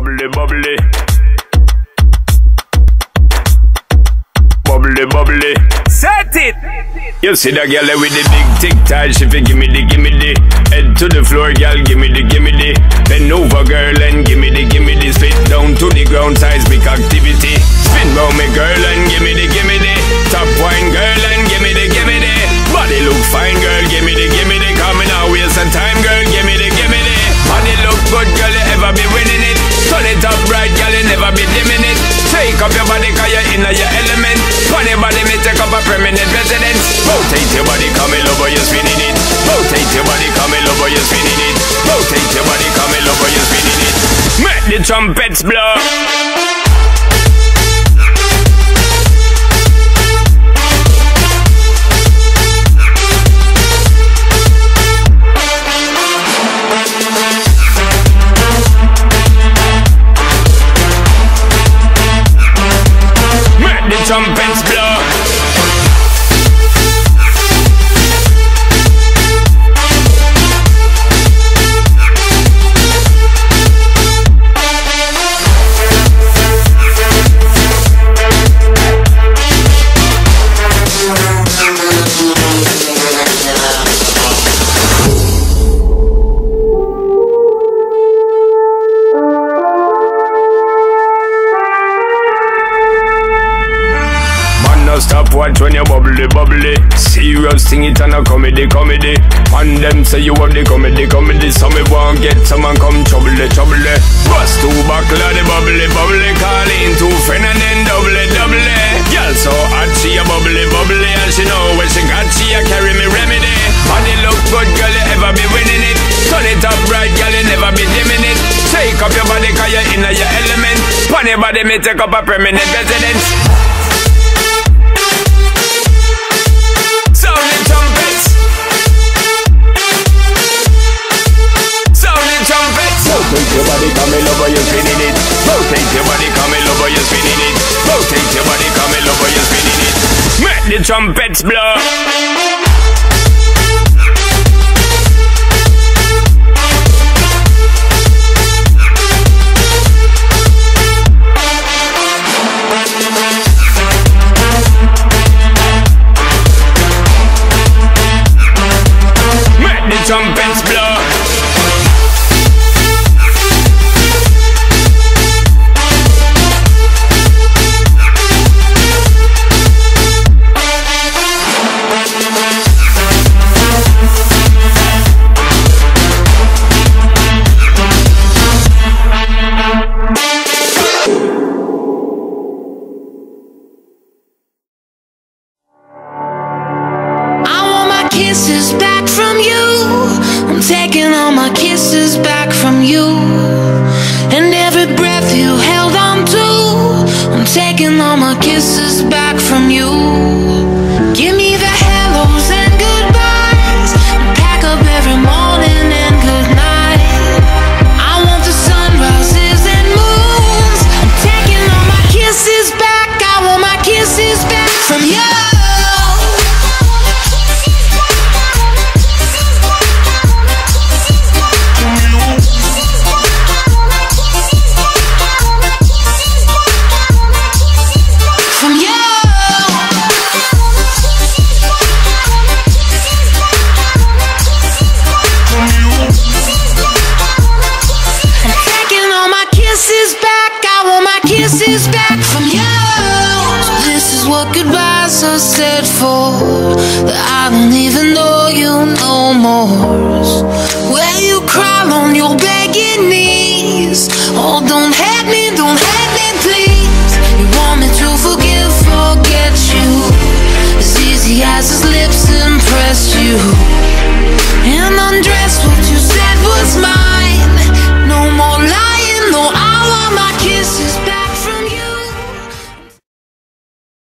bubbly, bubbly. Bubbly, bubbly. Set it! You see that girl with the big tic tac, she fi gimme the. Head to the floor, girl, gimme the. Bend over, girl, and gimme the. Spit down to the ground, seismic activity. Spin round me, girl, and gimme the. Top wine, girl, and gimme the. Body look fine, girl, gimme the. Coming out, waste some time, girl, gimme the. Body look good, girl, you ever be winning it. Turn it up right, girl, you never be dimming it. Take up your body, cause you're in your element. Funny body, me take up a permanent residence. Rotate your body, come in over, you're spinning it. Rotate your body, come in over, you're spinning it. Rotate your body, come in over, you're spinning it. Make the trumpets blow. Trumpets blow. Stop watch when you bubbly, bubbly. Serious thing, it and a comedy. And them say you have the comedy. So me won't get someone come trouble. Bust two buckle of the bubbly. Call in two friend and then double. Girl so hot, she a bubbly. And she know when she got, she a carry me remedy. Body look good, girl, you ever be winning it. Turn it up right, girl, you never be dimming it. Take up your body, cause you're in your element. Funny body, me take up a permanent residence. Rotate your body, come in over, you're spinning it. Rotate your body, come in over, you're spinning it. Rotate your body, come in over, you're spinning it. Make the trumpets blow. Make the trumpets blow. Kisses back from you. I'm taking all my kisses back from you. And every breath you held on to, I'm taking all my kisses back from you. Give me the hellos and goodbyes, pack up every morning and good night. I want the sunrises and moons. I'm taking all my kisses back. I want my kisses back from you. Kisses back from you. So this is what goodbyes are said for, that I don't even know you no more. Where you crawl on your begging knees. Oh, don't